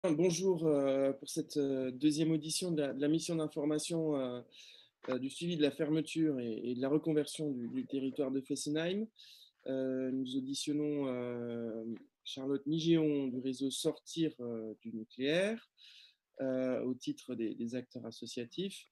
Bonjour pour cette deuxième audition de la mission d'information du suivi de la fermeture et de la reconversion du territoire de Fessenheim. Nous auditionnons Charlotte Nigéon du réseau Sortir du nucléaire au titre des acteurs associatifs.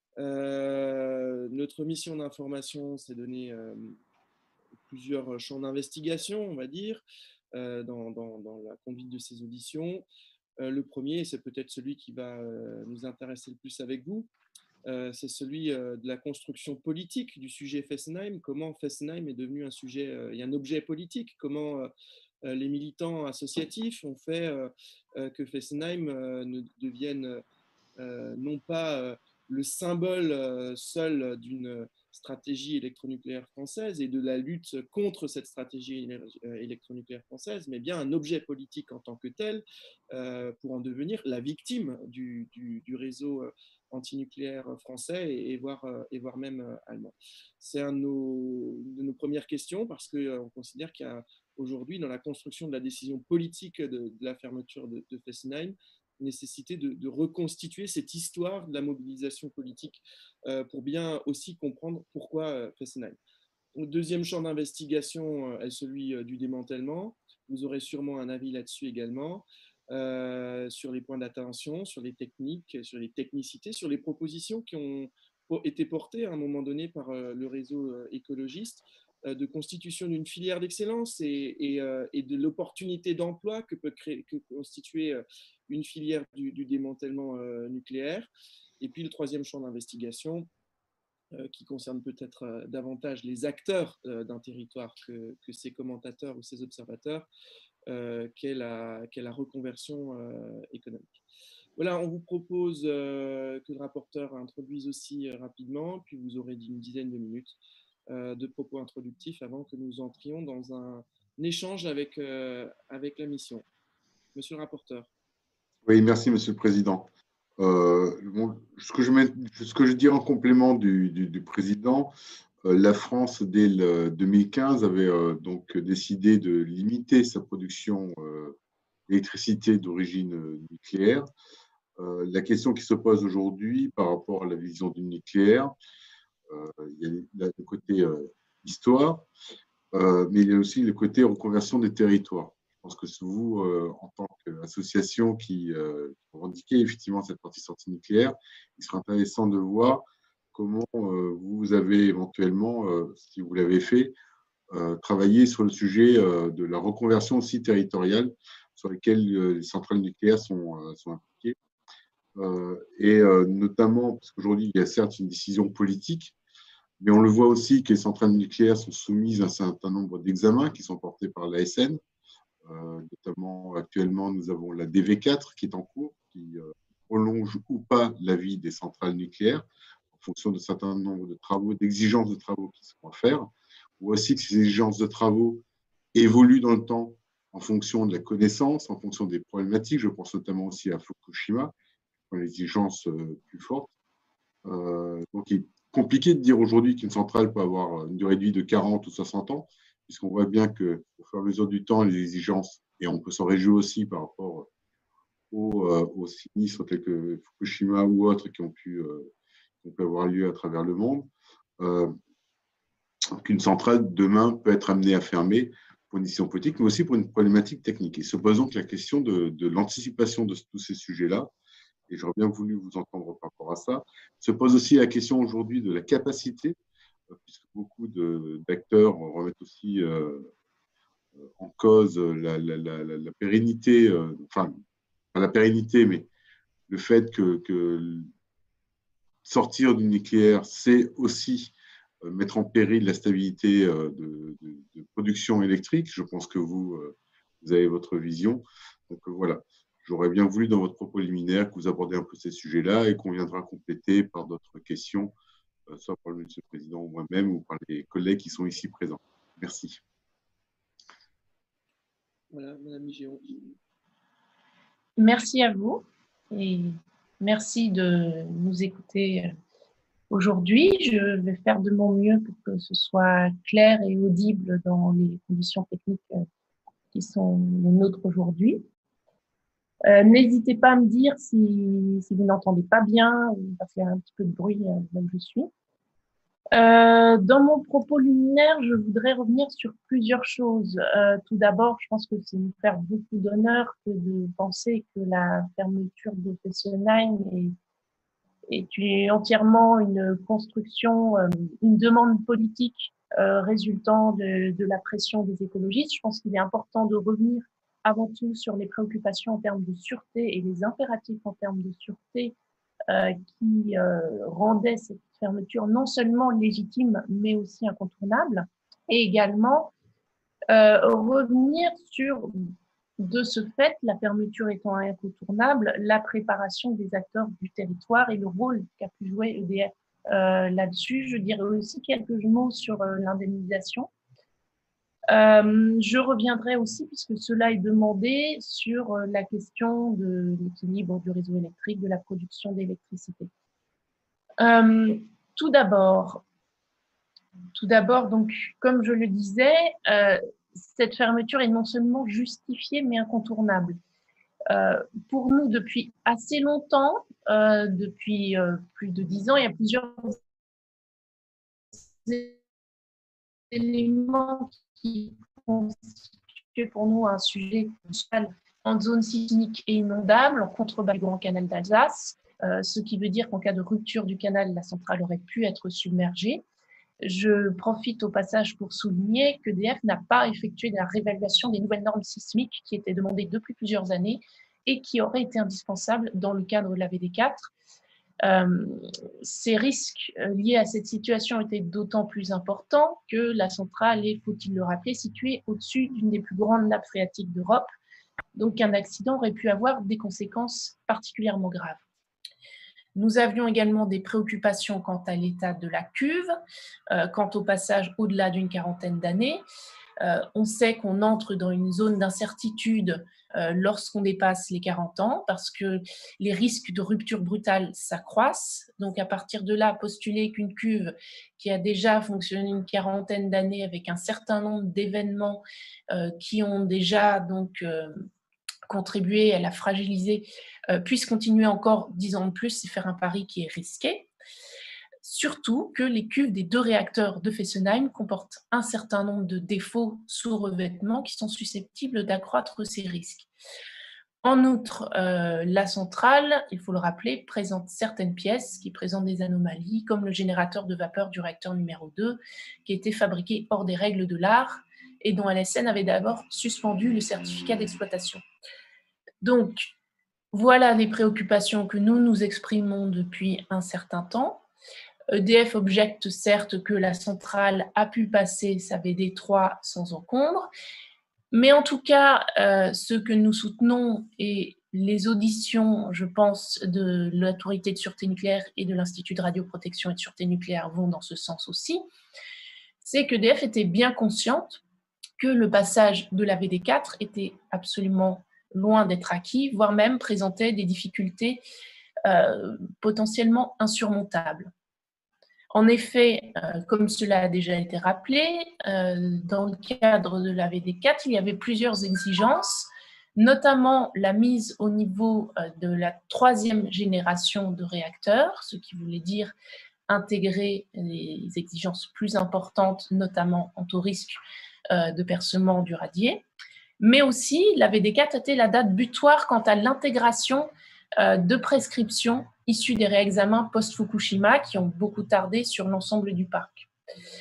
Notre mission d'information s'est donné plusieurs champs d'investigation, on va dire, dans la conduite de ces auditions. Le premier, c'est peut-être celui qui va nous intéresser le plus avec vous, c'est celui de la construction politique du sujet Fessenheim. Comment Fessenheim est devenu un sujet et un objet politique. Comment les militants associatifs ont fait que Fessenheim ne devienne non pas le symbole seul d'une stratégie électronucléaire française et de la lutte contre cette stratégie électronucléaire française, mais bien un objet politique en tant que tel, pour en devenir la victime du réseau antinucléaire français et voire même allemand. C'est une de nos premières questions parce qu'on considère qu'il y a aujourd'hui, dans la construction de la décision politique de la fermeture de Fessenheim, nécessité de reconstituer cette histoire de la mobilisation politique pour bien aussi comprendre pourquoi Fessenheim. Le deuxième champ d'investigation est celui du démantèlement. Vous aurez sûrement un avis là-dessus également, sur les points d'attention, sur les techniques, sur les technicités, sur les propositions qui ont été portées à un moment donné par le réseau écologiste de constitution d'une filière d'excellence et de l'opportunité d'emploi que peut constituer une filière du démantèlement nucléaire. Et puis le troisième champ d'investigation, qui concerne peut-être davantage les acteurs d'un territoire que ses commentateurs ou ses observateurs, qu'est la reconversion économique. Voilà, on vous propose que le rapporteur introduise aussi rapidement, puis vous aurez une dizaine de minutes de propos introductifs avant que nous entrions dans un échange avec la mission. Monsieur le rapporteur. Oui, merci, Monsieur le Président. Ce que je dirais en complément du Président, la France, dès le 2015, avait donc décidé de limiter sa production d'électricité d'origine nucléaire. La question qui se pose aujourd'hui par rapport à la vision du nucléaire, il y a le côté histoire, mais il y a aussi le côté reconversion des territoires. Je pense que vous, en tant qu'association qui revendiquez effectivement cette partie sortie nucléaire, il serait intéressant de voir comment vous avez éventuellement, si vous l'avez fait, travaillé sur le sujet de la reconversion aussi territoriale sur lesquelles les centrales nucléaires sont impliquées. Et notamment, parce qu'aujourd'hui, il y a certes une décision politique, mais on le voit aussi que les centrales nucléaires sont soumises à un certain nombre d'examens qui sont portés par l'ASN. Notamment, actuellement, nous avons la DV4 qui est en cours, qui prolonge ou pas la vie des centrales nucléaires en fonction de certain nombre de travaux, d'exigences de travaux qui seront à faire, ou aussi que ces exigences de travaux évoluent dans le temps en fonction de la connaissance, en fonction des problématiques. Je pense notamment aussi à Fukushima, pour les exigences plus fortes. Donc, il est compliqué de dire aujourd'hui qu'une centrale peut avoir une durée de vie de 40 ou 60 ans, puisqu'on voit bien qu'au fur et à mesure du temps, les exigences, et on peut s'en réjouir aussi par rapport aux sinistres tels que Fukushima ou autres qui ont pu avoir lieu à travers le monde, qu'une centrale demain peut être amenée à fermer pour une décision politique, mais aussi pour une problématique technique. Et se pose donc la question de l'anticipation de tous ces sujets-là, et j'aurais bien voulu vous entendre par rapport à ça. Se pose aussi la question aujourd'hui de la capacité, puisque beaucoup d'acteurs remettent aussi en cause la pérennité, enfin, pas la pérennité, mais le fait que sortir du nucléaire, c'est aussi mettre en péril la stabilité de production électrique. Je pense que vous avez votre vision. Donc voilà. J'aurais bien voulu, dans votre propos liminaire, que vous abordez un peu ces sujets-là et qu'on viendra compléter par d'autres questions, soit par le Monsieur le Président ou moi-même ou par les collègues qui sont ici présents. Merci. Voilà, Madame Migéon. Merci à vous et merci de nous écouter aujourd'hui. Je vais faire de mon mieux pour que ce soit clair et audible dans les conditions techniques qui sont les nôtres aujourd'hui. N'hésitez pas à me dire si vous n'entendez pas bien, parce qu'il y a un petit peu de bruit là où je suis. Dans mon propos liminaire, je voudrais revenir sur plusieurs choses. Tout d'abord, je pense que c'est nous faire beaucoup d'honneur que de penser que la fermeture de Fessenheim est entièrement une construction, une demande politique résultant de la pression des écologistes. Je pense qu'il est important de revenir avant tout sur les préoccupations en termes de sûreté et les impératifs en termes de sûreté qui rendaient cette fermeture non seulement légitime, mais aussi incontournable. Et également, revenir sur, de ce fait, la fermeture étant incontournable, la préparation des acteurs du territoire et le rôle qu'a pu jouer EDF là-dessus. Je dirais aussi quelques mots sur l'indemnisation. Je reviendrai aussi, puisque cela est demandé, sur la question de l'équilibre du réseau électrique, de la production d'électricité. Tout d'abord, donc, comme je le disais, cette fermeture est non seulement justifiée, mais incontournable. Pour nous, depuis assez longtemps, depuis plus de 10 ans, il y a plusieurs éléments qui constituent pour nous un sujet en zone sismique et inondable, en contrebas du Grand Canal d'Alsace, ce qui veut dire qu'en cas de rupture du canal, la centrale aurait pu être submergée. Je profite au passage pour souligner que EDF n'a pas effectué la réévaluation des nouvelles normes sismiques qui étaient demandées depuis plusieurs années et qui auraient été indispensables dans le cadre de la VD4. Ces risques liés à cette situation étaient d'autant plus importants que la centrale est, faut-il le rappeler, située au-dessus d'une des plus grandes nappes phréatiques d'Europe. Donc un accident aurait pu avoir des conséquences particulièrement graves. Nous avions également des préoccupations quant à l'état de la cuve, quant au passage au-delà d'une quarantaine d'années. On sait qu'on entre dans une zone d'incertitude lorsqu'on dépasse les 40 ans, parce que les risques de rupture brutale s'accroissent. Donc à partir de là, postuler qu'une cuve qui a déjà fonctionné une quarantaine d'années avec un certain nombre d'événements qui ont déjà donc contribué à la fragiliser, puisse continuer encore 10 ans de plus, c'est faire un pari qui est risqué. Surtout que les cuves des 2 réacteurs de Fessenheim comportent un certain nombre de défauts sous revêtement qui sont susceptibles d'accroître ces risques. En outre, la centrale, il faut le rappeler, présente certaines pièces qui présentent des anomalies, comme le générateur de vapeur du réacteur numéro 2, qui a été fabriqué hors des règles de l'art et dont LSN avait d'abord suspendu le certificat d'exploitation. Donc, voilà les préoccupations que nous exprimons depuis un certain temps. EDF objecte certes que la centrale a pu passer sa VD3 sans encombre, mais en tout cas, ce que nous soutenons et les auditions, je pense, de l'Autorité de sûreté nucléaire et de l'Institut de radioprotection et de sûreté nucléaire vont dans ce sens aussi, c'est qu'EDF était bien consciente que le passage de la VD4 était absolument loin d'être acquis, voire même présentait des difficultés potentiellement insurmontables. En effet, comme cela a déjà été rappelé, dans le cadre de la VD4, il y avait plusieurs exigences, notamment la mise au niveau de la 3e génération de réacteurs, ce qui voulait dire intégrer les exigences plus importantes, notamment quant au risque de percement du radier. Mais aussi, la VD4 était la date butoir quant à l'intégration de prescriptions issues des réexamens post-Fukushima qui ont beaucoup tardé sur l'ensemble du parc.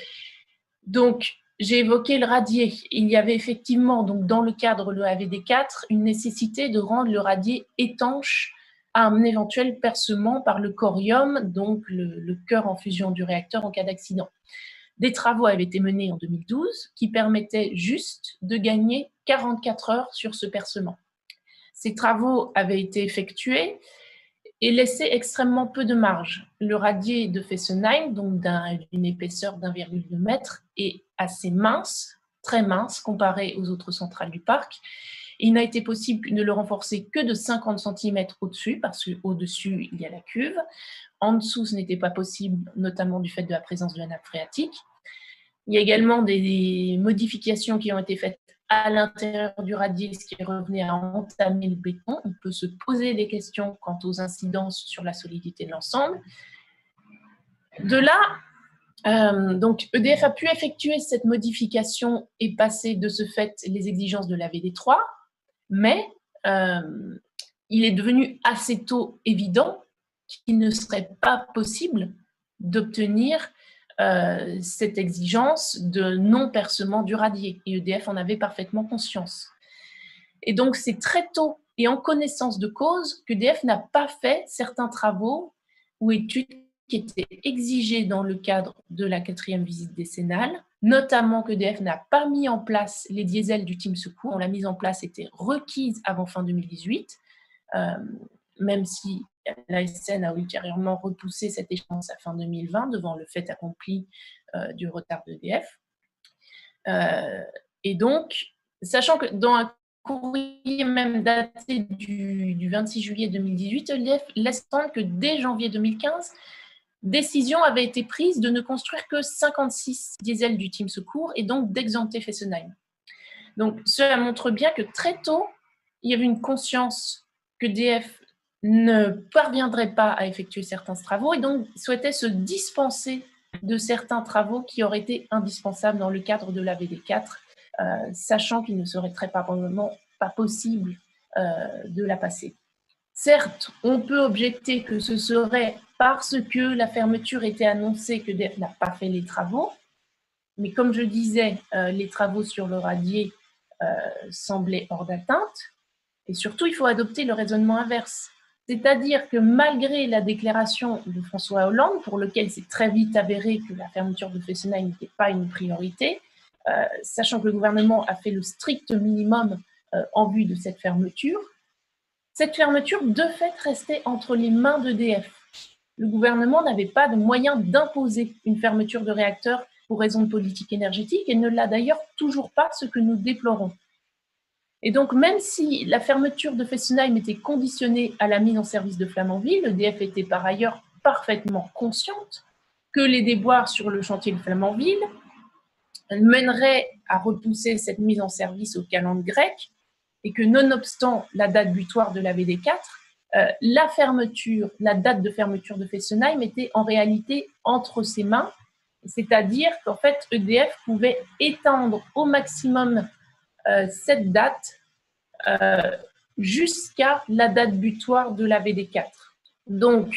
Donc, j'ai évoqué le radier. Il y avait effectivement, donc, dans le cadre de la VD4, une nécessité de rendre le radier étanche à un éventuel percement par le corium, donc le cœur en fusion du réacteur en cas d'accident. Des travaux avaient été menés en 2012 qui permettaient juste de gagner 44 heures sur ce percement. Ces travaux avaient été effectués et laissaient extrêmement peu de marge. Le radier de Fessenheim, donc d'une épaisseur d'1,2 mètre, est assez mince, très mince, comparé aux autres centrales du parc. Il n'a été possible de le renforcer que de 50 cm au-dessus, parce qu'au-dessus, il y a la cuve. En dessous, ce n'était pas possible, notamment du fait de la présence de la nappe phréatique. Il y a également des modifications qui ont été faites à l'intérieur du radier, ce qui revenait à entamer le béton. On peut se poser des questions quant aux incidences sur la solidité de l'ensemble. De là, donc EDF a pu effectuer cette modification et passer de ce fait les exigences de la VD3, mais il est devenu assez tôt évident qu'il ne serait pas possible d'obtenir cette exigence de non-percement du radier. Et EDF en avait parfaitement conscience. Et donc, c'est très tôt et en connaissance de cause qu'EDF n'a pas fait certains travaux ou études qui étaient exigés dans le cadre de la 4e visite décennale, notamment qu'EDF n'a pas mis en place les diesels du team secours, dont la mise en place était requise avant fin 2018, même si l'ASN a ultérieurement repoussé cette échéance à fin 2020 devant le fait accompli du retard d'EDF. Et donc, sachant que dans un courrier même daté du 26 juillet 2018, EDF laisse entendre que dès janvier 2015, décision avait été prise de ne construire que 56 diesels du team secours et donc d'exempter Fessenheim. Donc, cela montre bien que très tôt, il y avait une conscience qu'EDF ne parviendrait pas à effectuer certains travaux et donc souhaitait se dispenser de certains travaux qui auraient été indispensables dans le cadre de la VD4, sachant qu'il ne serait très probablement pas possible de la passer. Certes, on peut objecter que ce serait parce que la fermeture était annoncée que EDF n'a pas fait les travaux, mais comme je disais, les travaux sur le radier semblaient hors d'atteinte, et surtout, il faut adopter le raisonnement inverse. C'est-à-dire que malgré la déclaration de François Hollande, pour lequel c'est très vite avéré que la fermeture de Fessenheim n'était pas une priorité, sachant que le gouvernement a fait le strict minimum en vue de cette fermeture de fait restait entre les mains d'EDF. Le gouvernement n'avait pas de moyen d'imposer une fermeture de réacteurs pour raisons de politique énergétique et ne l'a d'ailleurs toujours pas, ce que nous déplorons. Et donc, même si la fermeture de Fessenheim était conditionnée à la mise en service de Flamanville, EDF était par ailleurs parfaitement consciente que les déboires sur le chantier de Flamanville mèneraient à repousser cette mise en service au calendrier grec et que, nonobstant la date butoir de la VD4, la date de fermeture de Fessenheim était en réalité entre ses mains, c'est-à-dire qu'en fait, EDF pouvait étendre au maximum cette date jusqu'à la date butoir de la VD4. Donc,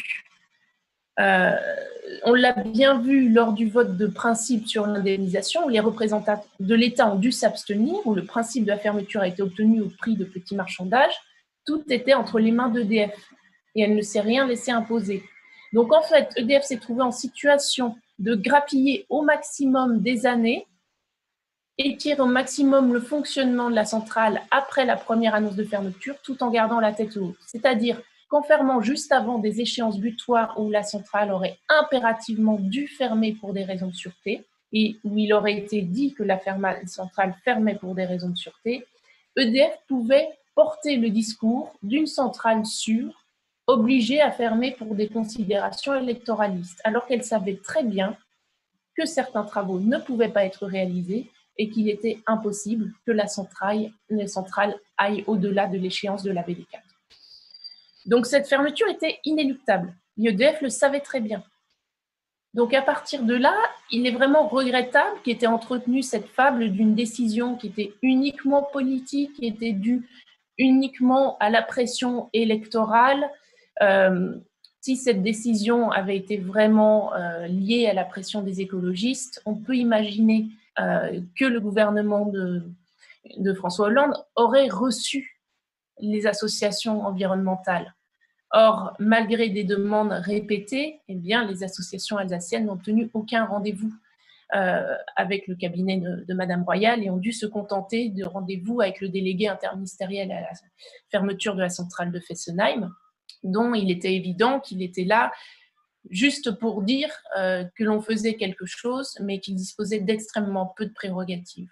on l'a bien vu lors du vote de principe sur l'indemnisation, où les représentants de l'État ont dû s'abstenir, où le principe de la fermeture a été obtenu au prix de petits marchandages. Tout était entre les mains d'EDF et elle ne s'est rien laissé imposer. Donc, en fait, EDF s'est trouvé en situation de grappiller au maximum des années, étirer au maximum le fonctionnement de la centrale après la première annonce de fermeture, tout en gardant la tête haute. C'est-à-dire qu'en fermant juste avant des échéances butoirs où la centrale aurait impérativement dû fermer pour des raisons de sûreté, et où il aurait été dit que la centrale fermait pour des raisons de sûreté, EDF pouvait porter le discours d'une centrale sûre, obligée à fermer pour des considérations électoralistes, alors qu'elle savait très bien que certains travaux ne pouvaient pas être réalisés et qu'il était impossible que la centrale aille au-delà de l'échéance de la VD4. Donc cette fermeture était inéluctable. EDF le savait très bien. Donc à partir de là, il est vraiment regrettable qu'ait été entretenue cette fable d'une décision qui était uniquement politique, qui était due uniquement à la pression électorale. Si cette décision avait été vraiment liée à la pression des écologistes, on peut imaginer que le gouvernement de François Hollande aurait reçu les associations environnementales. Or, malgré des demandes répétées, eh bien, les associations alsaciennes n'ont tenu aucun rendez-vous avec le cabinet de Madame Royal et ont dû se contenter de rendez-vous avec le délégué interministériel à la fermeture de la centrale de Fessenheim, dont il était évident qu'il était là juste pour dire que l'on faisait quelque chose, mais qu'il disposait d'extrêmement peu de prérogatives.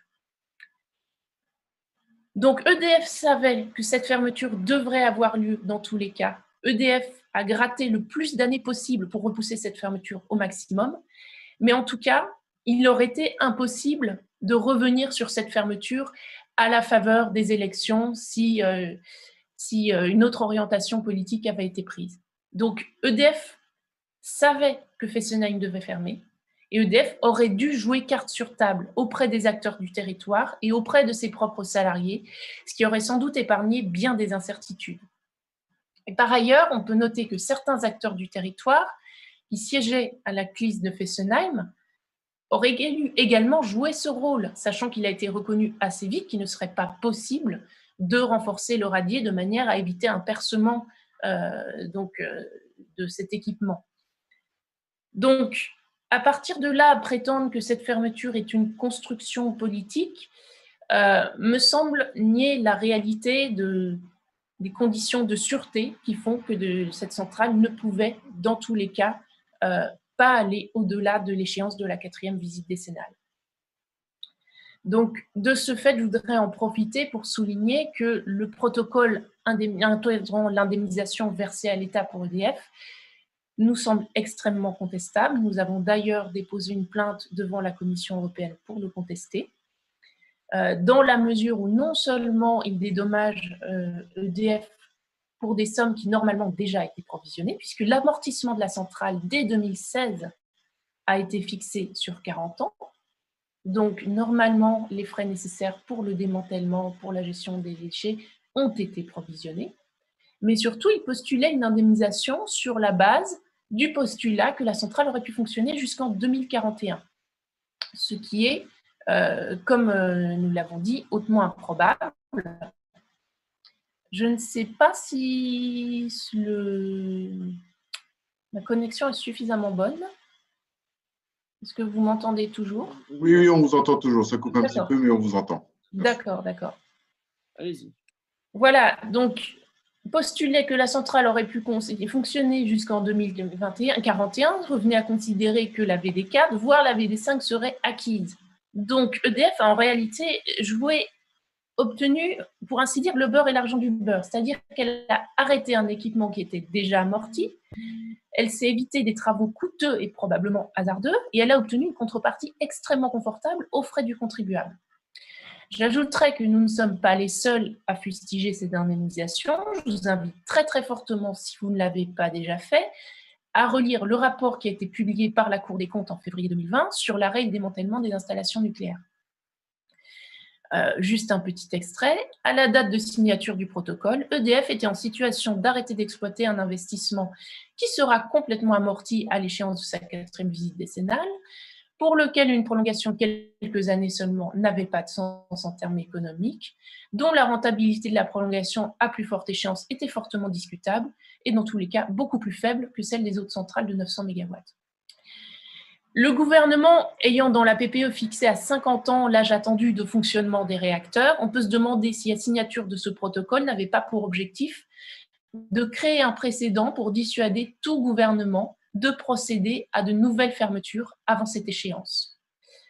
Donc EDF savait que cette fermeture devrait avoir lieu dans tous les cas. EDF a gratté le plus d'années possible pour repousser cette fermeture au maximum, mais en tout cas, il aurait été impossible de revenir sur cette fermeture à la faveur des élections si une autre orientation politique avait été prise. Donc EDF savait que Fessenheim devait fermer et EDF aurait dû jouer carte sur table auprès des acteurs du territoire et auprès de ses propres salariés, ce qui aurait sans doute épargné bien des incertitudes. Et par ailleurs, on peut noter que certains acteurs du territoire qui siégeaient à la CLIS de Fessenheim auraient également joué ce rôle, sachant qu'il a été reconnu assez vite qu'il ne serait pas possible de renforcer le radier de manière à éviter un percement de cet équipement. Donc, à partir de là, prétendre que cette fermeture est une construction politique me semble nier la réalité des conditions de sûreté qui font que cette centrale ne pouvait, dans tous les cas, pas aller au-delà de l'échéance de la 4e visite décennale. Donc, de ce fait, je voudrais en profiter pour souligner que le protocole intégrant l'indemnisation versée à l'État pour EDF nous semble extrêmement contestable. Nous avons d'ailleurs déposé une plainte devant la Commission européenne pour le contester, dans la mesure où non seulement il dédommage EDF pour des sommes qui normalement ont déjà été provisionnées, puisque l'amortissement de la centrale dès 2016 a été fixé sur 40 ans. Donc, normalement, les frais nécessaires pour le démantèlement, pour la gestion des déchets ont été provisionnés. Mais surtout, il postulait une indemnisation sur la base du postulat que la centrale aurait pu fonctionner jusqu'en 2041. Ce qui est, comme nous l'avons dit, hautement improbable. Je ne sais pas si ma connexion est suffisamment bonne. Est-ce que vous m'entendez toujours? Oui, on vous entend toujours. Ça coupe un petit peu, mais on vous entend. D'accord. Allez-y. Voilà, donc postuler que la centrale aurait pu fonctionner jusqu'en 2041 revenait à considérer que la VD4, voire la VD5 serait acquise. Donc EDF a en réalité obtenu, pour ainsi dire, le beurre et l'argent du beurre, c'est-à-dire qu'elle a arrêté un équipement qui était déjà amorti, elle s'est évité des travaux coûteux et probablement hasardeux, et elle a obtenu une contrepartie extrêmement confortable aux frais du contribuable. J'ajouterais que nous ne sommes pas les seuls à fustiger cette indemnisation. Je vous invite très très fortement, si vous ne l'avez pas déjà fait, à relire le rapport qui a été publié par la Cour des comptes en février 2020 sur l'arrêt et le démantèlement des installations nucléaires. Juste un petit extrait. À la date de signature du protocole, EDF était en situation d'arrêter d'exploiter un investissement qui sera complètement amorti à l'échéance de sa 4e visite décennale, pour lequel une prolongation de quelques années seulement n'avait pas de sens en termes économiques, dont la rentabilité de la prolongation à plus forte échéance était fortement discutable et dans tous les cas beaucoup plus faible que celle des autres centrales de 900 MW. Le gouvernement ayant dans la PPE fixé à 50 ans l'âge attendu de fonctionnement des réacteurs, on peut se demander si la signature de ce protocole n'avait pas pour objectif de créer un précédent pour dissuader tout gouvernement de procéder à de nouvelles fermetures avant cette échéance.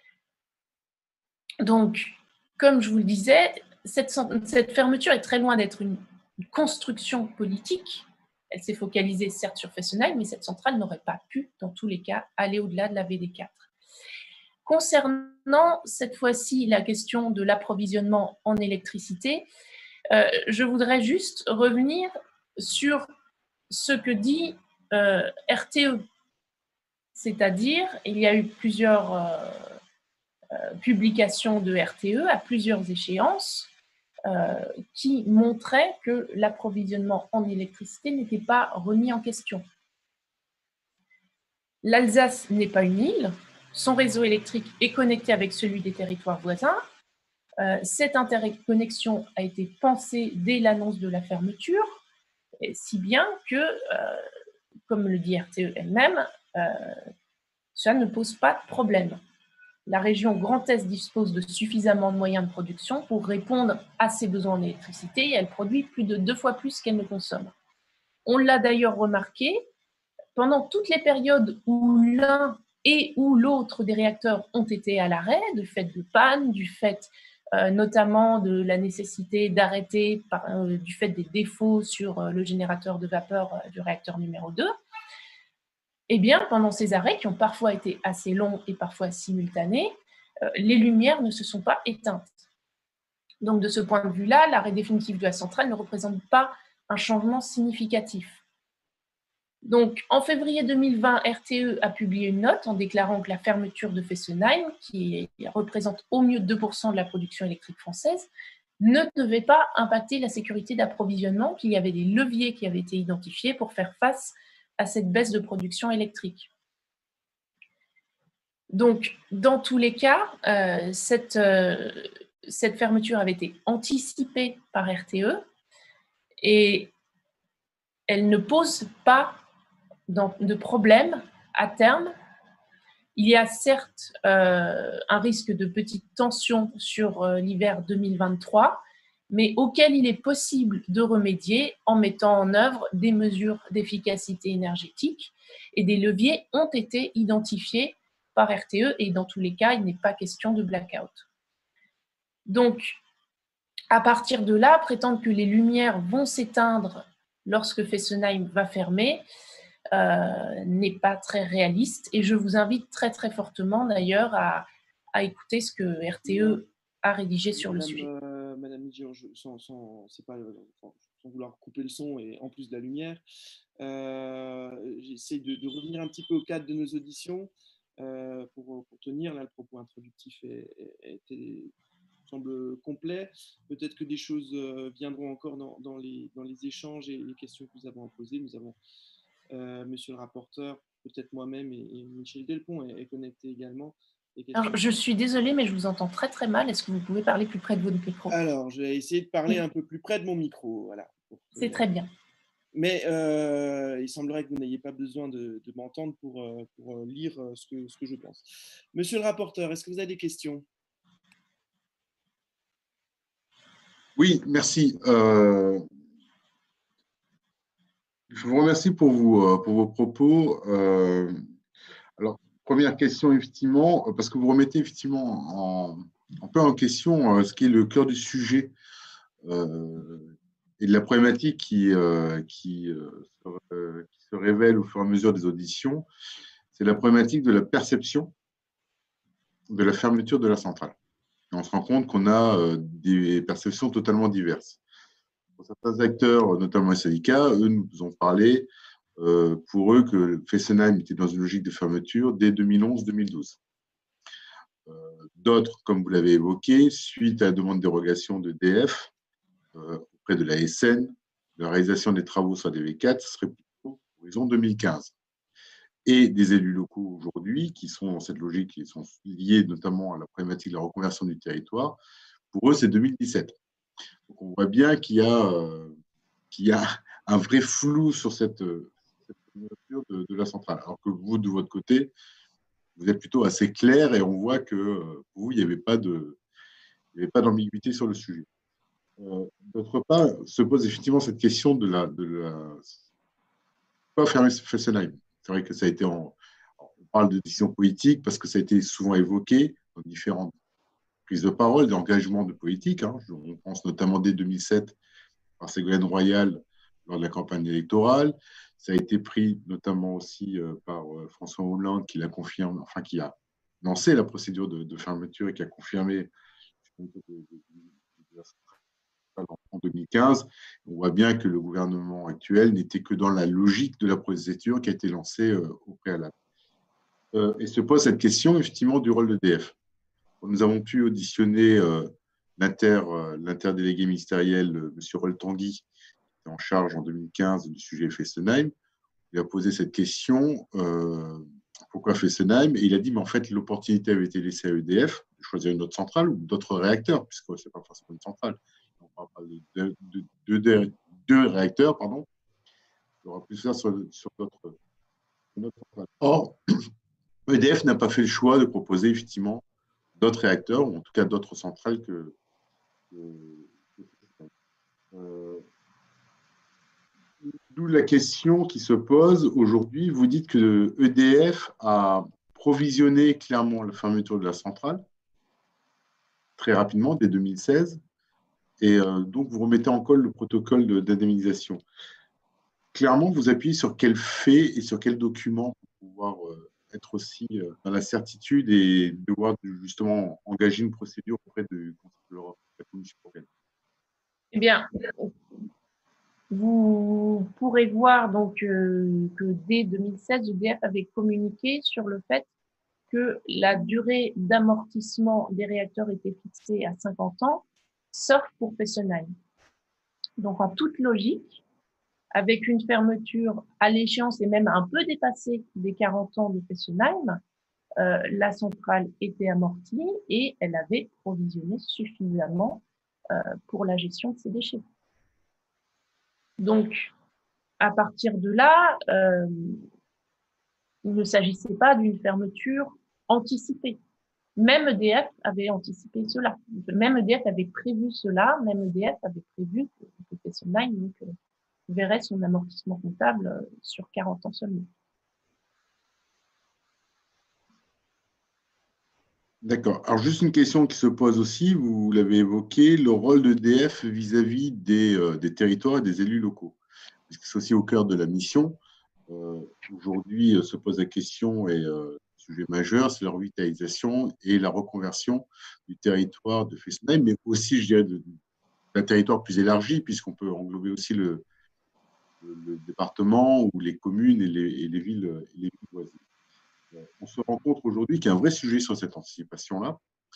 Donc, comme je vous le disais, cette fermeture est très loin d'être une construction politique. Elle s'est focalisée certes sur Fessenheim, mais cette centrale n'aurait pas pu, dans tous les cas, aller au-delà de la VD4. Concernant cette fois-ci la question de l'approvisionnement en électricité, je voudrais juste revenir sur ce que dit RTE. C'est-à-dire, il y a eu plusieurs publications de RTE à plusieurs échéances qui montraient que l'approvisionnement en électricité n'était pas remis en question. L'Alsace n'est pas une île, son réseau électrique est connecté avec celui des territoires voisins. Cette interconnexion a été pensée dès l'annonce de la fermeture, si bien que, comme le dit RTE elle-même, ça ne pose pas de problème. La région Grand Est dispose de suffisamment de moyens de production pour répondre à ses besoins en électricité et elle produit plus de 2 fois plus qu'elle ne consomme. On l'a d'ailleurs remarqué, pendant toutes les périodes où l'un et ou l'autre des réacteurs ont été à l'arrêt, du fait de panne, du fait notamment de la nécessité d'arrêter du fait des défauts sur le générateur de vapeur du réacteur numéro 2, eh bien, pendant ces arrêts, qui ont parfois été assez longs et parfois simultanés, les lumières ne se sont pas éteintes. Donc, de ce point de vue-là, l'arrêt définitif de la centrale ne représente pas un changement significatif. Donc, en février 2020, RTE a publié une note en déclarant que la fermeture de Fessenheim, qui représente au mieux 2% de la production électrique française, ne devait pas impacter la sécurité d'approvisionnement, qu'il y avait des leviers qui avaient été identifiés pour faire face à cette baisse de production électrique. Donc, dans tous les cas, cette fermeture avait été anticipée par RTE et elle ne pose pas de problème à terme. Il y a certes un risque de petite tension sur l'hiver 2023, mais auquel il est possible de remédier en mettant en œuvre des mesures d'efficacité énergétique, et des leviers ont été identifiés par RTE et dans tous les cas, il n'est pas question de blackout. Donc, à partir de là, prétendre que les lumières vont s'éteindre lorsque Fessenheim va fermer n'est pas très réaliste, et je vous invite très très fortement d'ailleurs à écouter ce que RTE a rédigé sur le sujet. Madame Migion, sans vouloir couper le son et en plus de la lumière, j'essaie de revenir un petit peu au cadre de nos auditions pour tenir. Là, le propos introductif semble complet. Peut-être que des choses viendront encore dans les échanges et les questions que nous avons posées. Nous avons monsieur le rapporteur, peut-être moi-même et Michel Delpont est connecté également. Alors, je suis désolée, mais je vous entends très très mal. Est-ce que vous pouvez parler plus près de votre micro? Alors, je vais essayer de parler un peu plus près de mon micro. Voilà. C'est très bien. Mais il semblerait que vous n'ayez pas besoin de m'entendre pour lire ce que je pense. Monsieur le rapporteur, est-ce que vous avez des questions? Oui, merci. Je vous remercie pour vos propos. Alors, première question, effectivement, parce que vous remettez effectivement un peu en question ce qui est le cœur du sujet et de la problématique qui se révèle au fur et à mesure des auditions. C'est la problématique de la perception de la fermeture de la centrale. Et on se rend compte qu'on a des perceptions totalement diverses. Pour certains acteurs, notamment les syndicats, eux nous ont parlé pour eux que Fessenheim était dans une logique de fermeture dès 2011-2012. D'autres, comme vous l'avez évoqué, suite à la demande de dérogation d'EDF auprès de la SN, la réalisation des travaux sur la DV4 serait plutôt horizon 2015. Et des élus locaux aujourd'hui qui sont dans cette logique, qui sont liés notamment à la problématique de la reconversion du territoire, pour eux, c'est 2017. Donc on voit bien qu'il y a un vrai flou sur cette fermeture de la centrale. Alors que vous, de votre côté, vous êtes plutôt assez clair et on voit que pour vous, il n'y avait pas d'ambiguïté sur le sujet. D'autre part, se pose effectivement cette question de la pas fermer Fessenheim. C'est vrai que ça a été on parle de décision politique parce que ça a été souvent évoqué dans différentes prises de parole, d'engagement de politique. Hein. On pense notamment dès 2007 par Ségolène Royal lors de la campagne électorale. Ça a été pris notamment aussi par François Hollande qui l'a confirmé, enfin qui a lancé la procédure de fermeture et qui a confirmé en 2015. On voit bien que le gouvernement actuel n'était que dans la logique de la procédure qui a été lancée au préalable. Et se pose cette question, effectivement, du rôle d'EDF. Nous avons pu auditionner l'interdélégué ministériel, M. Roll Tanguy, qui était en charge en 2015 du sujet Fessenheim. Il a posé cette question, pourquoi Fessenheim? Et il a dit, mais en fait, l'opportunité avait été laissée à EDF de choisir une autre centrale ou d'autres réacteurs, puisque ce n'est pas forcément une centrale. On parle de deux réacteurs, pardon. Il aura pu faire sur d'autres centrales. Or, EDF n'a pas fait le choix de proposer effectivement d'autres réacteurs, ou en tout cas d'autres centrales que d'où la question qui se pose aujourd'hui. Vous dites que EDF a provisionné clairement la fermeture de la centrale très rapidement, dès 2016, et donc vous remettez en cause le protocole d'indemnisation. Clairement, vous appuyez sur quel fait et sur quel document pour pouvoir être aussi dans la certitude et devoir justement engager une procédure auprès du Conseil de l'Europe? commission européenne. Eh bien, vous pourrez voir donc que dès 2016, EDF avait communiqué sur le fait que la durée d'amortissement des réacteurs était fixée à 50 ans, sauf pour Fessenheim. Donc, en toute logique, avec une fermeture à l'échéance et même un peu dépassée des 40 ans de Fessenheim, la centrale était amortie et elle avait provisionné suffisamment pour la gestion de ses déchets. Donc, à partir de là, il ne s'agissait pas d'une fermeture anticipée. Même EDF avait anticipé cela. Même EDF avait prévu cela. Même EDF avait prévu que Fessenheim verrait son amortissement comptable sur 40 ans seulement. D'accord. Alors, juste une question qui se pose aussi, vous l'avez évoqué, le rôle d'EDF vis-à-vis des territoires et des élus locaux. Parce que c'est aussi au cœur de la mission. Aujourd'hui, se pose la question, et sujet majeur, c'est la revitalisation et la reconversion du territoire de Fessenheim, mais aussi, je dirais, d'un territoire plus élargi, puisqu'on peut englober aussi le département ou les communes et les villes voisines. On se rend compte aujourd'hui qu'il y a un vrai sujet sur cette anticipation-là,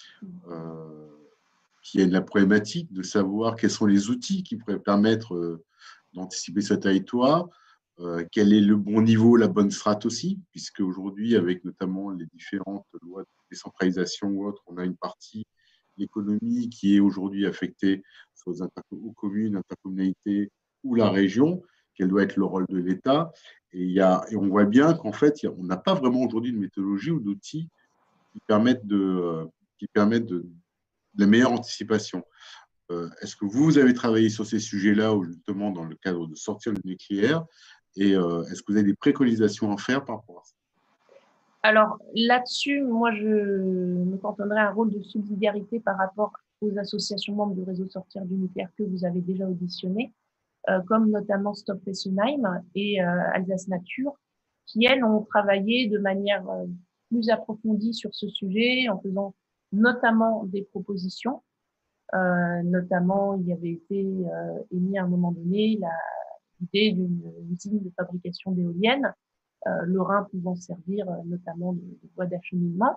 qu'il y a la problématique de savoir quels sont les outils qui pourraient permettre d'anticiper ce territoire, quel est le bon niveau, la bonne strate aussi, puisque aujourd'hui, avec notamment les différentes lois de décentralisation ou autres, on a une partie de l'économie qui est aujourd'hui affectée soit aux communes, intercommunalités ou la région, quel doit être le rôle de l'État. Et on voit bien qu'en fait, on n'a pas vraiment aujourd'hui de méthodologie ou d'outils qui permettent de la meilleure anticipation. Est-ce que vous avez travaillé sur ces sujets-là, ou justement dans le cadre de sortir le nucléaire, et est-ce que vous avez des préconisations à faire par rapport à ça? Alors là-dessus, moi, je me cantonnerai à un rôle de subsidiarité par rapport aux associations membres du réseau Sortir du nucléaire que vous avez déjà auditionné, comme notamment Stop Fessenheim et Alsace Nature, qui, elles, ont travaillé de manière plus approfondie sur ce sujet, en faisant notamment des propositions. Notamment, il y avait été émis à un moment donné l'idée d'une usine de fabrication d'éoliennes, le Rhin pouvant servir notamment de voie d'acheminement.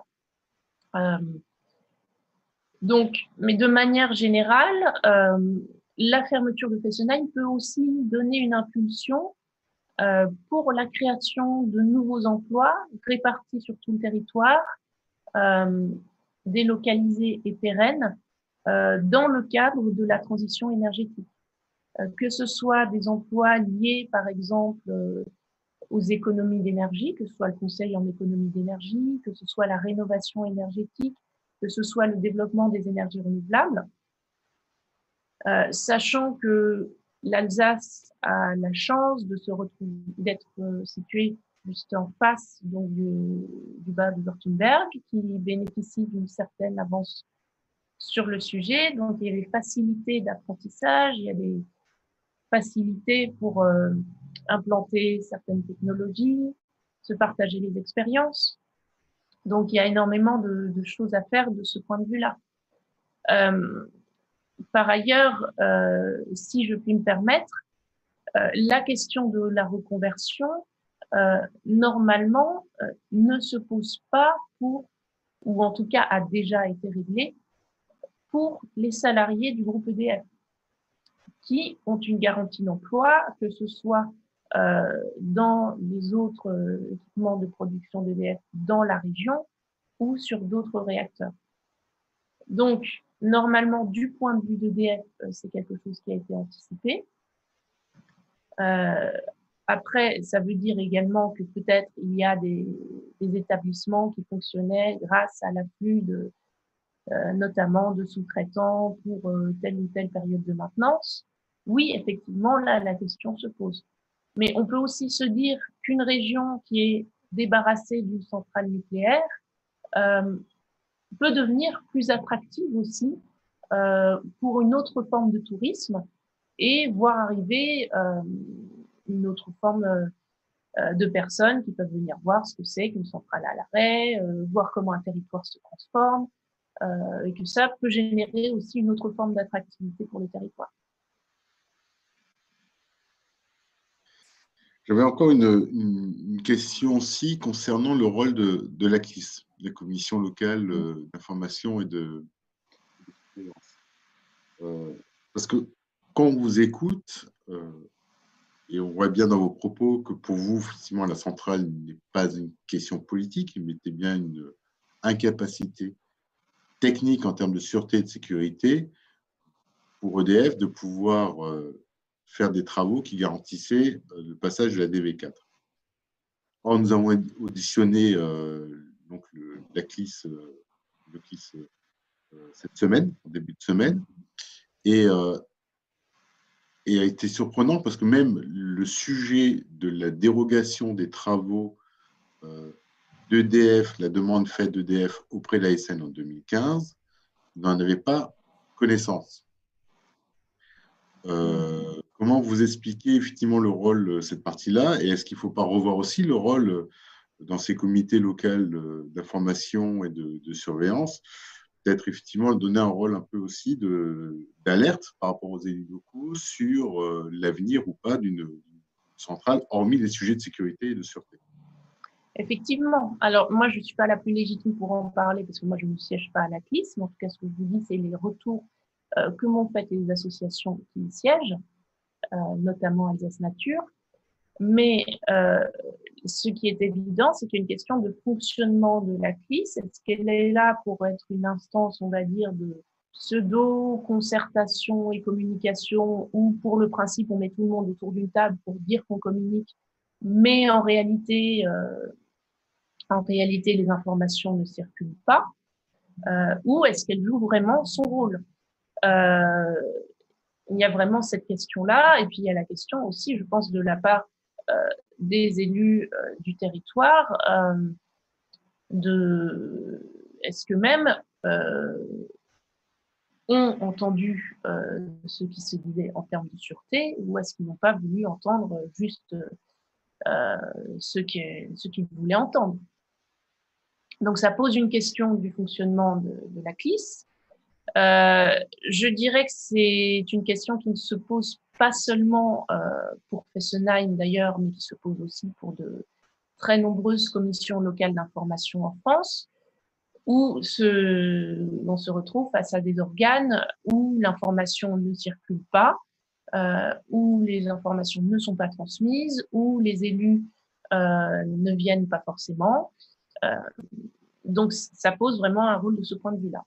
Donc, mais de manière générale, la fermeture de Fessenheim peut aussi donner une impulsion pour la création de nouveaux emplois répartis sur tout le territoire, délocalisés et pérennes, dans le cadre de la transition énergétique. Que ce soit des emplois liés, par exemple, aux économies d'énergie, que ce soit le conseil en économie d'énergie, que ce soit la rénovation énergétique, que ce soit le développement des énergies renouvelables, sachant que l'Alsace a la chance de se retrouver, d'être située juste en face donc du bas de Württemberg, qui bénéficie d'une certaine avance sur le sujet. Donc, il y a des facilités d'apprentissage, il y a des facilités pour implanter certaines technologies, se partager les expériences. Donc, il y a énormément de choses à faire de ce point de vue-là. Par ailleurs, si je puis me permettre, la question de la reconversion, normalement, ne se pose pas pour, ou en tout cas a déjà été réglée, pour les salariés du groupe EDF, qui ont une garantie d'emploi, que ce soit dans les autres équipements de production d'EDF dans la région ou sur d'autres réacteurs. Donc, normalement, du point de vue d'EDF, c'est quelque chose qui a été anticipé. Après, ça veut dire également que peut-être il y a des établissements qui fonctionnaient grâce à l'afflux notamment de sous-traitants pour telle ou telle période de maintenance. Oui, effectivement, là, la question se pose. Mais on peut aussi se dire qu'une région qui est débarrassée d'une centrale nucléaire peut devenir plus attractive aussi pour une autre forme de tourisme et voir arriver une autre forme de personnes qui peuvent venir voir ce que c'est qu'une centrale à l'arrêt, voir comment un territoire se transforme. et que ça peut générer aussi une autre forme d'attractivité pour le territoire. J'avais encore une question aussi concernant le rôle de l'ACLIS, la Commission locale d'information et de surveillance. Parce que quand on vous écoute, et on voit bien dans vos propos que pour vous, effectivement, la centrale n'est pas une question politique, mais était bien une incapacité technique en termes de sûreté et de sécurité pour EDF de pouvoir faire des travaux qui garantissaient le passage de la DV4. Or, nous avons auditionné donc l'ACLIS cette semaine, en début de semaine, et a été surprenant parce que même le sujet de la dérogation des travaux d'EDF, la demande faite d'EDF auprès de l'ASN en 2015, n'en avait pas connaissance. Comment vous expliquez effectivement le rôle de cette partie-là, et est-ce qu'il ne faut pas revoir aussi le rôle dans ces comités locaux d'information et de surveillance, peut-être effectivement donner un rôle un peu aussi d'alerte par rapport aux élus locaux sur l'avenir ou pas d'une centrale, hormis les sujets de sécurité et de sûreté? Effectivement. Alors, moi, je ne suis pas la plus légitime pour en parler parce que moi, je ne siège pas à l'ACLIS, mais en tout cas, ce que je vous dis, c'est les retours que m'ont fait les associations qui y siègent, notamment Alsace Nature. Mais ce qui est évident, c'est qu'il y a une question de fonctionnement de l'ACLIS. Est-ce qu'elle est là pour être une instance, on va dire, de pseudo-concertation et communication, où pour le principe, on met tout le monde autour d'une table pour dire qu'on communique, mais en réalité, les informations ne circulent pas, ou est-ce qu'elle joue vraiment son rôle? Il y a vraiment cette question-là, et puis il y a la question aussi, je pense, de la part des élus du territoire, est-ce que même ont entendu ce qui se disait en termes de sûreté, ou est-ce qu'ils n'ont pas voulu entendre juste ce qu'ils voulaient entendre? Donc, ça pose une question du fonctionnement de l'ACLIS. Je dirais que c'est une question qui ne se pose pas seulement pour Fessenheim d'ailleurs, mais qui se pose aussi pour de très nombreuses commissions locales d'information en France, où on se retrouve face à des organes où l'information ne circule pas, où les informations ne sont pas transmises, où les élus ne viennent pas forcément. Donc, ça pose vraiment un rôle de ce point de vue-là.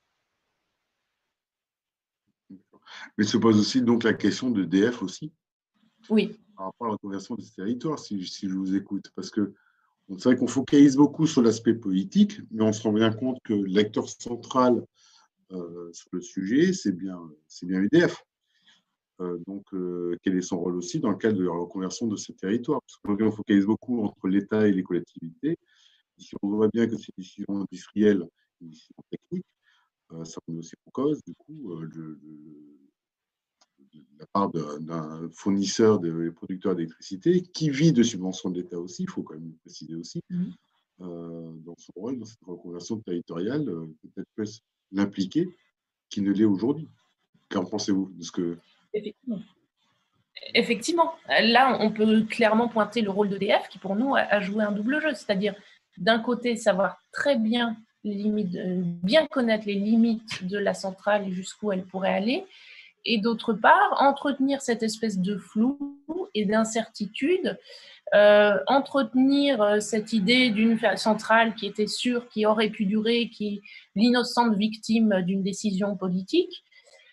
Mais se pose aussi donc la question de d'EDF aussi. Oui. Par rapport à la conversion des territoires, si je vous écoute. Parce que c'est vrai qu'on focalise beaucoup sur l'aspect politique, mais on se rend bien compte que l'acteur central sur le sujet, c'est bien EDF. Donc, quel est son rôle aussi dans le cadre de la reconversion de ces territoires? Parce qu'aujourd'hui, on focalise beaucoup entre l'État et les collectivités. Ici, on voit bien que ces décisions industrielles, des décisions techniques, ça remet aussi en cause, du coup, la part d'un fournisseur des producteurs d'électricité qui vit de subventions de l'État aussi, il faut quand même le préciser aussi, dans son rôle, dans cette reconversion territoriale, peut-être plus l'impliquer qu'il ne l'est aujourd'hui. Qu'en pensez-vous de ce que... Effectivement. Là, on peut clairement pointer le rôle d'EDF qui, pour nous, a joué un double jeu, c'est-à-dire, d'un côté, savoir très bien les limites, bien connaître les limites de la centrale et jusqu'où elle pourrait aller, et d'autre part, entretenir cette espèce de flou et d'incertitude, entretenir cette idée d'une centrale qui était sûre, qui aurait pu durer, qui est l'innocente victime d'une décision politique.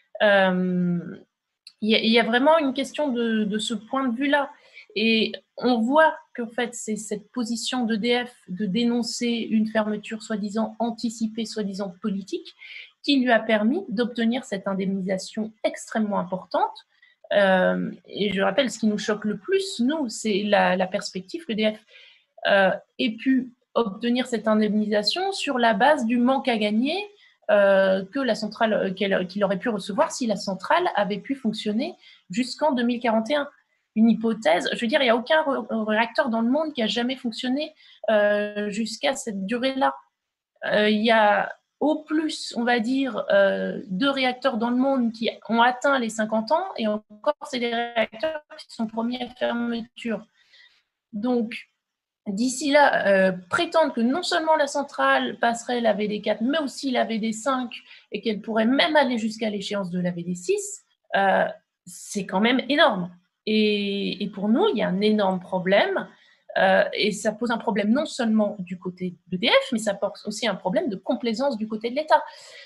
Il y a vraiment une question de ce point de vue-là. Et on voit qu'en fait, c'est cette position d'EDF de dénoncer une fermeture soi-disant anticipée, soi-disant politique, qui lui a permis d'obtenir cette indemnisation extrêmement importante. Et je rappelle, ce qui nous choque le plus, nous, c'est la perspective qu'EDF ait pu obtenir cette indemnisation sur la base du manque à gagner que la centrale qu'il aurait pu recevoir si la centrale avait pu fonctionner jusqu'en 2041. Une hypothèse, je veux dire, il n'y a aucun réacteur dans le monde qui a jamais fonctionné jusqu'à cette durée-là. Il y a au plus, on va dire, 2 réacteurs dans le monde qui ont atteint les 50 ans, et encore, c'est des réacteurs qui sont première fermeture. Donc, d'ici là, prétendre que non seulement la centrale passerait la VD4, mais aussi la VD5, et qu'elle pourrait même aller jusqu'à l'échéance de la VD6, c'est quand même énorme. Et pour nous, il y a un énorme problème, et ça pose un problème non seulement du côté d'EDF, mais ça pose aussi un problème de complaisance du côté de l'État.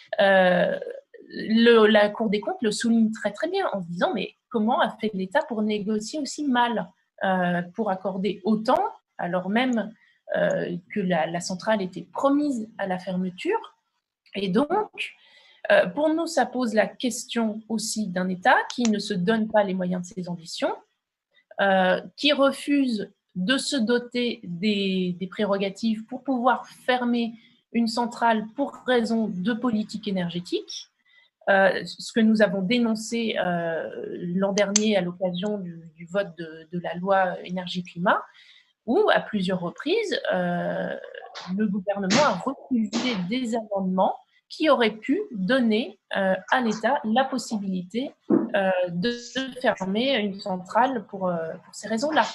La Cour des comptes le souligne très très bien en se disant, mais comment a fait l'État pour négocier aussi mal, pour accorder autant, alors même que la centrale était promise à la fermeture. Et donc, pour nous, ça pose la question aussi d'un État qui ne se donne pas les moyens de ses ambitions, qui refuse de se doter des prérogatives pour pouvoir fermer une centrale pour raison de politique énergétique. Ce que nous avons dénoncé l'an dernier à l'occasion du vote de la loi énergie-climat, où à plusieurs reprises, le gouvernement a refusé des amendements qui auraient pu donner à l'État la possibilité de fermer une centrale pour ces raisons-là.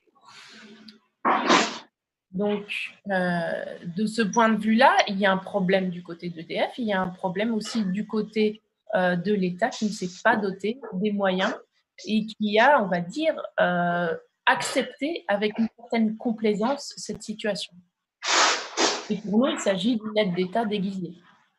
Donc, de ce point de vue-là, il y a un problème du côté d'EDF, il y a un problème aussi du côté de l'État qui ne s'est pas doté des moyens et qui a, on va dire, accepté avec une certaine complaisance cette situation. Et pour nous, il s'agit d'une aide d'État déguisée.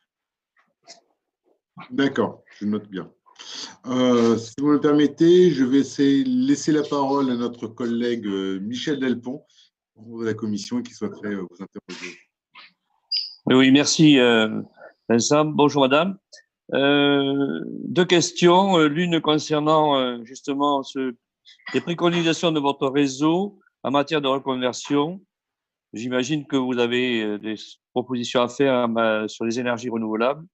D'accord, je note bien. Si vous me permettez, je vais laisser la parole à notre collègue Michel Delpont, de la commission, et qui souhaiterait vous interroger. Oui, merci Vincent. Bonjour madame. 2 questions, l'une concernant justement les préconisations de votre réseau en matière de reconversion. J'imagine que vous avez des propositions à faire sur les énergies renouvelables.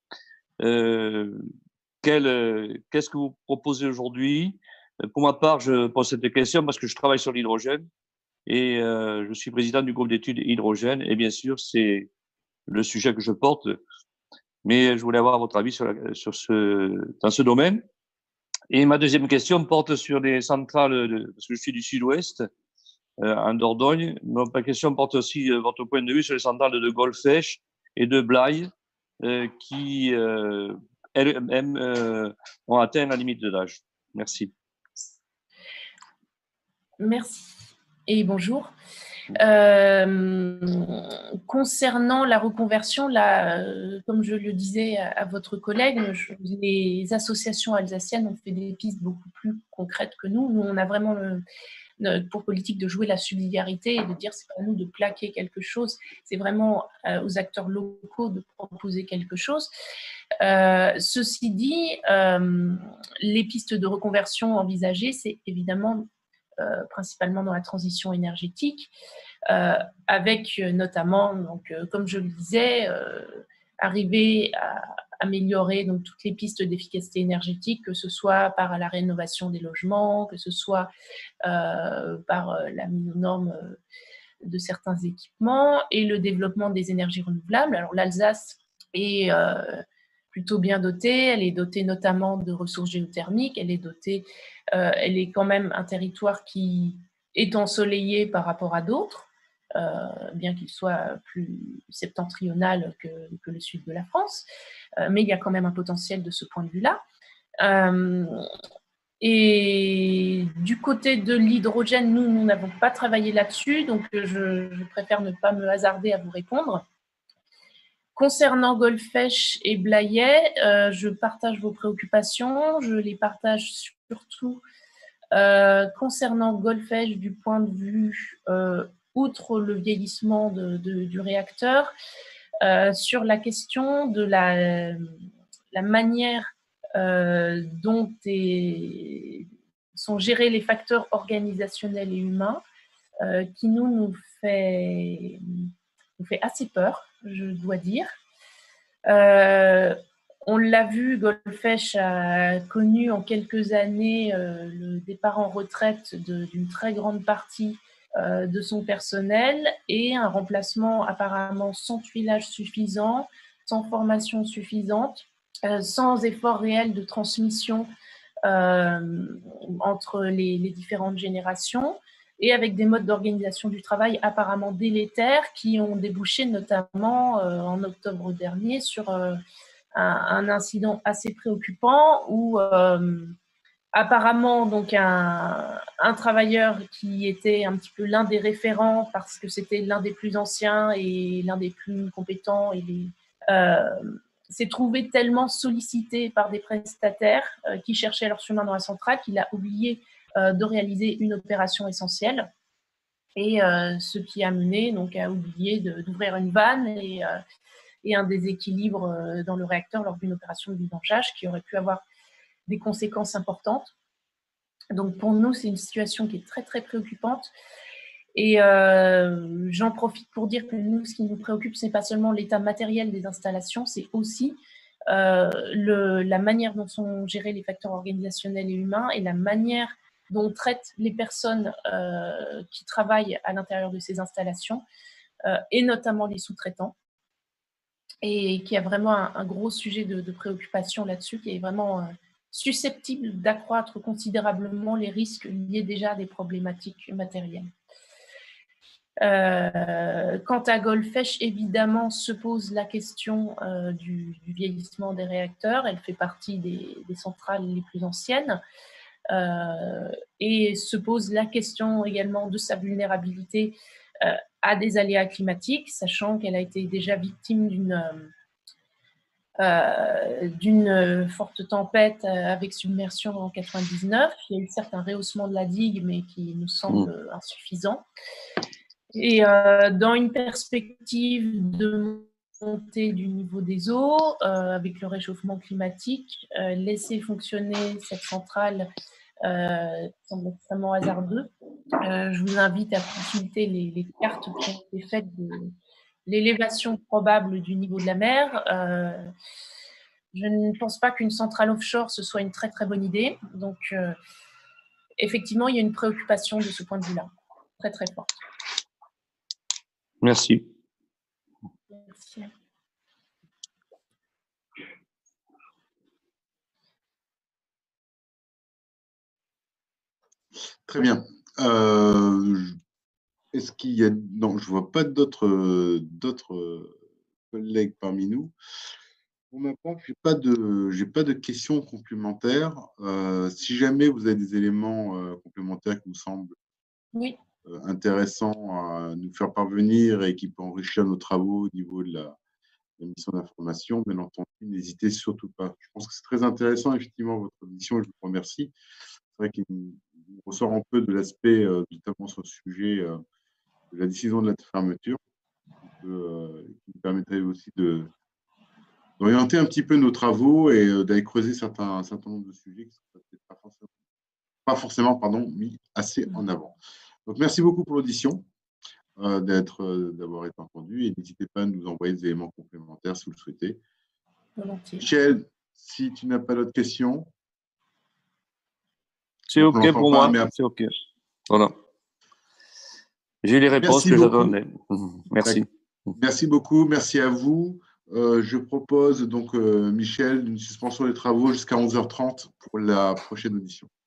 Qu'est-ce que vous proposez aujourd'hui? Pour ma part, je pose cette question parce que je travaille sur l'hydrogène et je suis président du groupe d'études hydrogène, et bien sûr, c'est le sujet que je porte, mais je voulais avoir votre avis dans ce domaine. Et ma deuxième question porte sur les centrales, parce que je suis du sud-ouest, en Dordogne. Ma question porte aussi votre point de vue sur les centrales de Golfech et de Blaye, qui elles-mêmes ont atteint la limite de l'âge. Merci. Merci et bonjour. Concernant la reconversion, là, comme je le disais à votre collègue, les associations alsaciennes ont fait des pistes beaucoup plus concrètes que nous. Nous, on a vraiment pour politique de jouer la subsidiarité et de dire c'est pas à nous de plaquer quelque chose, c'est vraiment aux acteurs locaux de proposer quelque chose. Ceci dit, les pistes de reconversion envisagées, c'est évidemment principalement dans la transition énergétique, avec notamment, donc, comme je le disais, arriver à améliorer donc, toutes les pistes d'efficacité énergétique, que ce soit par la rénovation des logements, que ce soit par la mise aux normes de certains équipements et le développement des énergies renouvelables. Alors l'Alsace est plutôt bien dotée, elle est dotée notamment de ressources géothermiques, elle est quand même un territoire qui est ensoleillé par rapport à d'autres, bien qu'il soit plus septentrional que le sud de la France, mais il y a quand même un potentiel de ce point de vue-là. Et du côté de l'hydrogène, nous n'avons pas travaillé là-dessus, donc je préfère ne pas me hasarder à vous répondre. Concernant Golfech et Blayais, je partage vos préoccupations, je les partage surtout concernant Golfech du point de vue, outre le vieillissement du réacteur, sur la question de la manière dont sont gérés les facteurs organisationnels et humains, qui nous fait assez peur, je dois dire. On l'a vu, Golfech a connu en quelques années le départ en retraite d'une très grande partie de son personnel et un remplacement apparemment sans tuilage suffisant, sans formation suffisante, sans effort réel de transmission entre les différentes générations, et avec des modes d'organisation du travail apparemment délétères qui ont débouché notamment en octobre dernier sur un incident assez préoccupant où apparemment donc un travailleur qui était un petit peu l'un des référents parce que c'était l'un des plus anciens et l'un des plus compétents et s'est trouvé tellement sollicité par des prestataires qui cherchaient leur chemin dans la centrale qu'il a oublié de réaliser une opération essentielle, et ce qui a mené donc à oublier d'ouvrir une vanne et un déséquilibre dans le réacteur lors d'une opération de vidangeage qui aurait pu avoir des conséquences importantes. Donc pour nous, c'est une situation qui est très très préoccupante. Et j'en profite pour dire que nous, ce qui nous préoccupe, ce n'est pas seulement l'état matériel des installations, c'est aussi la manière dont sont gérés les facteurs organisationnels et humains et la manière dont on traite les personnes qui travaillent à l'intérieur de ces installations, et notamment les sous-traitants, et qui a vraiment un gros sujet de préoccupation là-dessus, qui est vraiment susceptible d'accroître considérablement les risques liés déjà à des problématiques matérielles. Quant à Golfech, évidemment, se pose la question du vieillissement des réacteurs. Elle fait partie des centrales les plus anciennes. Et se pose la question également de sa vulnérabilité à des aléas climatiques, sachant qu'elle a été déjà victime d'une forte tempête avec submersion en 99. Il y a eu certes un rehaussement de la digue, mais qui nous semble insuffisant. Et dans une perspective de montée du niveau des eaux, avec le réchauffement climatique, laisser fonctionner cette centrale semble extrêmement hasardeux. Je vous invite à consulter les cartes qui ont été faites de l'élévation probable du niveau de la mer. Je ne pense pas qu'une centrale offshore, ce soit une très très bonne idée. Donc, effectivement, il y a une préoccupation de ce point de vue-là, très très forte. Merci. Merci. Très bien. Est-ce qu'il y a... Non, je ne vois pas d'autres collègues parmi nous. Pour ma part, je n'ai pas de questions complémentaires. Si jamais vous avez des éléments complémentaires qui vous semblent intéressants à nous faire parvenir et qui peuvent enrichir nos travaux au niveau de la mission d'information, bien entendu, n'hésitez surtout pas. Je pense que c'est très intéressant, effectivement, votre audition, et je vous remercie. C'est vrai qu'il ressort un peu de l'aspect, notamment sur le sujet de la décision de la fermeture, qui nous permettrait aussi d'orienter un petit peu nos travaux et d'aller creuser un certain nombre de sujets qui ne sont peut-être pas forcément mis assez en avant. Donc, merci beaucoup pour l'audition, d'avoir été entendu, et n'hésitez pas à nous envoyer des éléments complémentaires si vous le souhaitez. Volontiers. Michel, si tu n'as pas d'autres questions. C'est OK pour moi, c'est OK. Voilà. J'ai les réponses que j'attendais. Merci. Merci beaucoup, merci à vous. Je propose donc, Michel, une suspension des travaux jusqu'à 11h30 pour la prochaine audition.